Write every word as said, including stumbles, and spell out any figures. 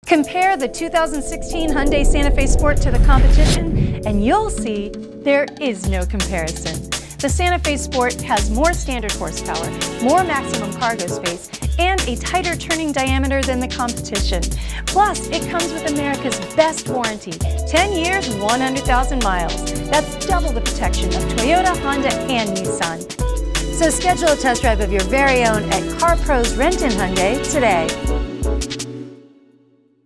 Compare the two thousand sixteen Hyundai Santa Fe Sport to the competition, and you'll see there is no comparison. The Santa Fe Sport has more standard horsepower, more maximum cargo space, and a tighter turning diameter than the competition. Plus, it comes with America's best warranty, ten years, one hundred thousand miles. That's double the protection of Toyota, Honda, and Nissan. So schedule a test drive of your very own at CarPros Renton Hyundai today.